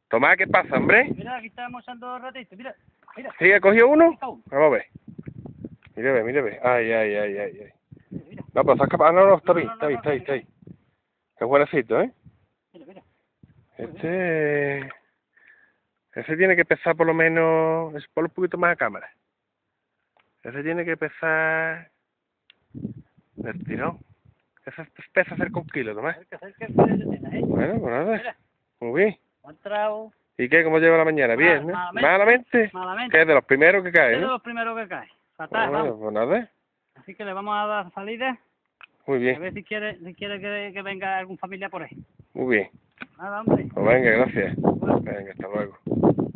Tomás, ¿qué pasa, hombre? Mira, aquí estamos echando ratito, mira, mira. ¿Sí, ha cogido uno? Está uno. Vamos a ver. Mire, mire, ve. Ay, ay, ay, ay, ay. Mira, No, pues has capaz. Ah, no, no, está no, bien, no, está no, bien, no, está bien, está cae, bien. Es buenecito, ¿eh? mira, mira. Ese tiene que pesar por lo menos... Ponlo un poquito más a cámara. Ese tiene que pesar... del tirón. Ese pesa cerca de 1 kilo, Tomás. Cerca, mira, yo tienes, ¿eh? Bueno, pues nada. Mira. Muy bien. Ha entrado ¿Y qué? ¿Cómo lleva la mañana? Bien, ¿no? ¿Malamente? malamente. ¿Qué es de los primeros que Es caen, de no? los primeros que cae. Fatal, Bueno, vamos. pues nada. Así que le vamos a dar salida. Muy A bien, ver si quiere que venga algún familia por ahí. muy bien. Nada, hombre. Pues venga, gracias. Venga, hasta luego.